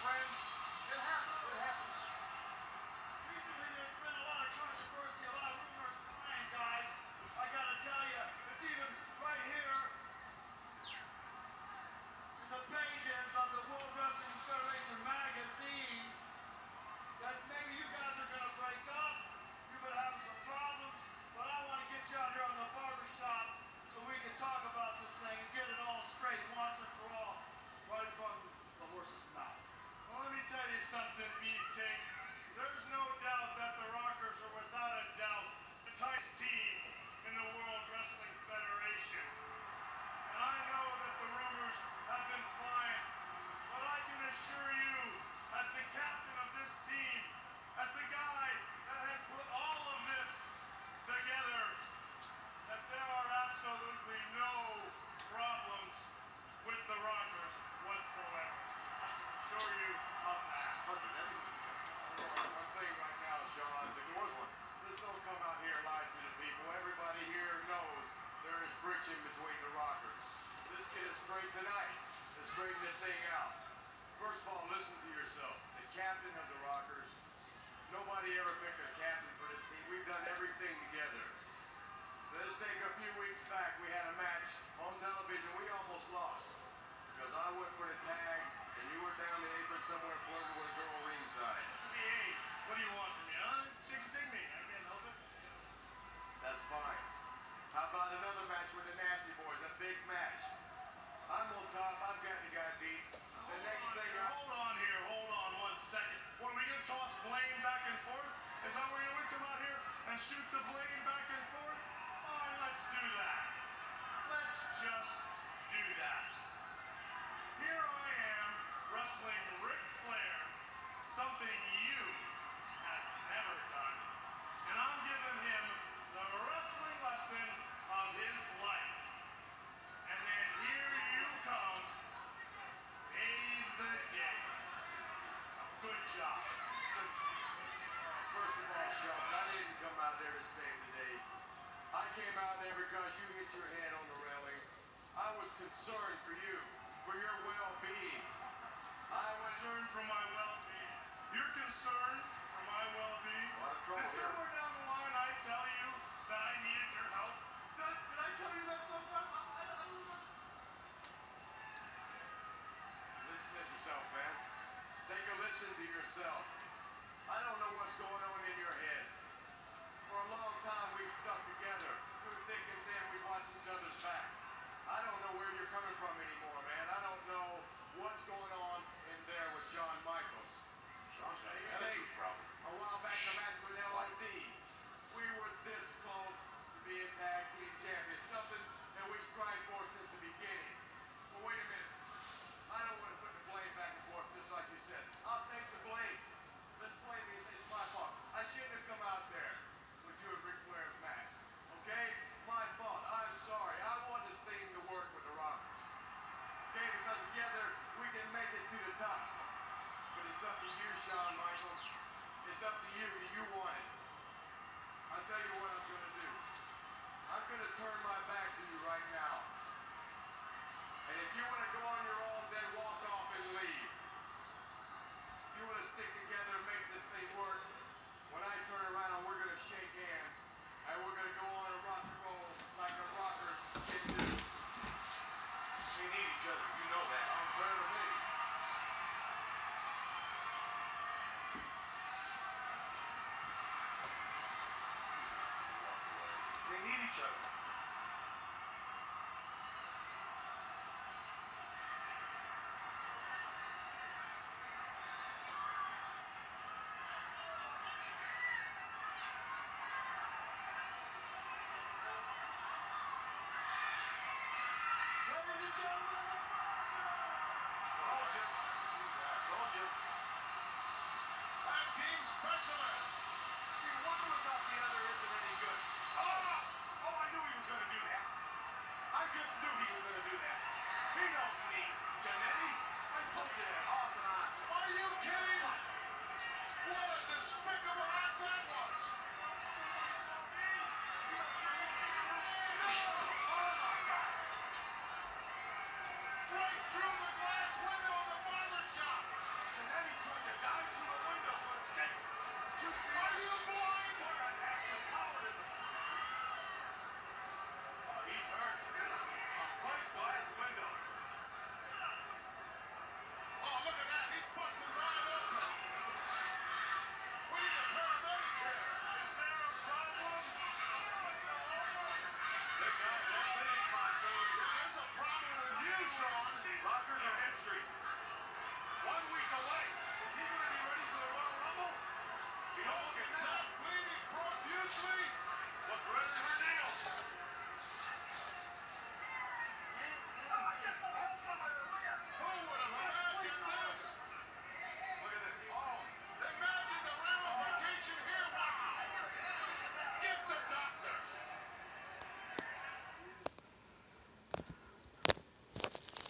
friends. It happens. It happens. Recently, there's been a lot of controversy, a lot of rumors flying, guys. I gotta tell you, it's even right here in the pages of the World Wrestling Federation magazine that maybe you guys are gonna break up. You've been having some problems, but I want to get you out here on the barber shop so we can talk about this thing and get it all straight once and for all, right from the horse's mouth. Well, let me tell you something, Beefcake. There's no doubt that the Rockers are without a doubt the tightest team in the World Wrestling Federation. And I know that the rumors have been flying, but I can assure you, as the captain of this team, as the guy that has put all of this together, that there are absolutely no problems with the Rockers whatsoever. I can assure you of that. One thing right now, Sean, if there was one, let's don't come out here and lie to the people. Everybody here knows there is friction between the Rockers. Let's get it straight tonight. Let's straighten this thing out. First of all, listen to yourself. The captain of the Rockers, nobody ever picked a captain for this team. We've done everything together. Let's take a few weeks back. We had a match on television. We almost lost because I went for the tag and you were down the apron somewhere flirting with a girl ringside. Hey, what do you want from me, huh? Chicks dig me. I can't help it. That's fine. How about another match with the Nasty Boys? A big match. I'm on top. I've got the guy beat. The next thing Hold on 1 second. What, are we gonna toss blame back and forth? Is that where we come out here and shoot the blame back and forth? All right, let's do that. Let's just do that. Here I am wrestling Ric Flair, something you have never done, and I'm giving him the wrestling lesson of his life. And then here you come to save the day. Good job. First of all, Sean, I didn't come out there to save the day. I came out there because you hit your head on the railing. I was concerned for you, for your well-being. I was Concerned for my well-being. You're concerned for my well-being? Did somewhere down the line I tell you that I needed your help? Did I tell you that sometime? I don't know. Listen to yourself, man. Take a listen to yourself. I don't know what's going on in your head. For a long time, we've stuck together. Through thick and thin, we watch each other's back. I don't know where you're coming from anymore, man. I don't know what's going on